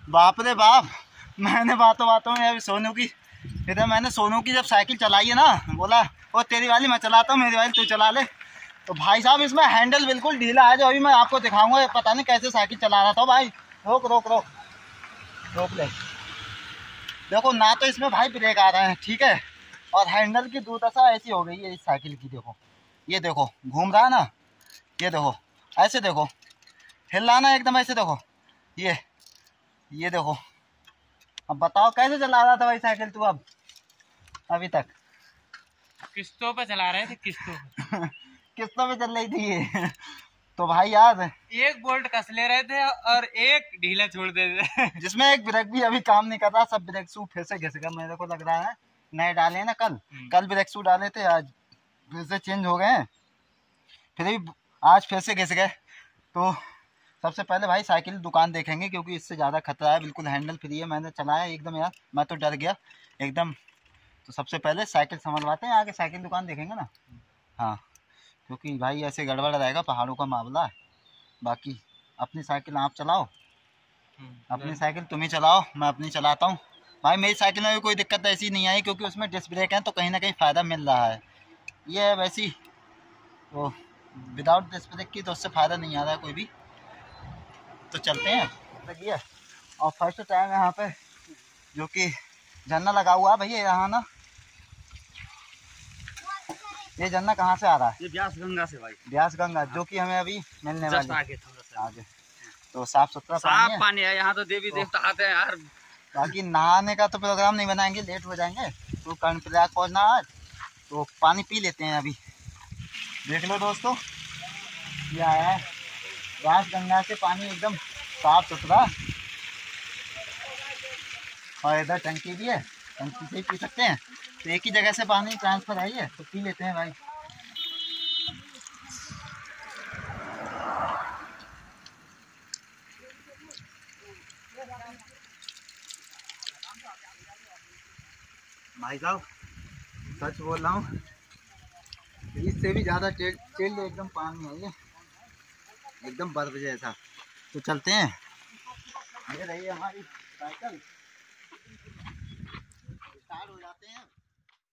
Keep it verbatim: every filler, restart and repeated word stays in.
बाप रे बाप, मैंने बातों बातों में अभी सोनू की इधर मैंने सोनू की जब साइकिल चलाई है ना, बोला वो तेरी वाली मैं चलाता हूँ, मेरी वाली तू चला ले। तो भाई साहब इसमें हैंडल बिल्कुल ढीला है, जो अभी मैं आपको दिखाऊंगा। पता नहीं कैसे साइकिल चला रहा था भाई। रोक रोक रोक रोक ले। देखो ना तो इसमें भाई ब्रेक आ रहे हैं, ठीक है, और हैंडल की दुर्दशा ऐसी हो गई है इस साइकिल की। देखो ये देखो घूम रहा है ना, ये देखो ऐसे देखो हिल रहा ना एकदम ऐसे। देखो ये ये देखो। अब बताओ कैसे चला रहा था भाई साइकिल तू अब अभी तक? किस्तों पे चला रहे थे, किस्तों पे किस्तों पे चल रही थी ये। तो भाई यार एक बोल्ट कस ले रहे थे और एक ढीला छोड़ देते थे। जिसमें एक ब्रेक भी अभी काम नहीं कर रहा, सब ब्रेक शू फिर से घिस गया मेरे को लग रहा है। नए डाले हैं ना, कल कल ब्रेक शू डाले थे, आज फिर से चेंज हो गए हैं, फिर भी आज फिर से घिस गए। तो सबसे पहले भाई साइकिल दुकान देखेंगे, क्योंकि इससे ज़्यादा खतरा है। बिल्कुल हैंडल फ्री है, मैंने चलाया एकदम यार, मैं तो डर गया एकदम। तो सबसे पहले साइकिल संभलवाते हैं, आगे साइकिल दुकान देखेंगे ना। हाँ, क्योंकि भाई ऐसे गड़बड़ रहेगा, पहाड़ों का मामला है। बाकी अपनी साइकिल आप चलाओ, अपनी साइकिल तुम ही चलाओ, मैं अपनी चलाता हूँ। भाई मेरी साइकिल में भी कोई दिक्कत ऐसी नहीं आई, क्योंकि उसमें डिस्क ब्रेक है, तो कहीं ना कहीं फ़ायदा मिल रहा है। ये है वैसी वो विदाउट डिस्क ब्रेक की, तो उससे फ़ायदा नहीं आ रहा है कोई भी। तो चलते हैं लगी है। और फर्स्ट टाइम यहाँ पे जो कि झरना लगा हुआ है भैया यहाँ ना। ये झरना कहाँ से आ रहा है? ये ब्यास गंगा से भाई, ब्यास गंगा, जो कि हमें अभी मिलने वाली है आगे थोड़ा सा आगे। तो साफ सुथरा साफ पानी है यहाँ, तो देवी देवता आते हैं यार। बाकी नहाने का तो प्रोग्राम नहीं बनाएंगे, लेट हो जाएंगे, तो कर्णप्रयाग पहुँचना आज, तो पानी पी लेते हैं अभी। देख लो दोस्तों, ये आया है ब्यास गंगा से पानी, एकदम साफ सुथरा। और इधर टंकी भी है, टंकी से ही पी सकते हैं। तो एक ही जगह से पानी ट्रांसफर आई है, तो पी लेते हैं भाई। भाई साहब सच बोल रहा हूँ, इससे भी ज़्यादा चिल्ड एकदम पानी है ये, एकदम बर्फ जैसा। तो चलते हैं, ये रही हमारी साइकिल, स्टार्ट हो जाते हैं।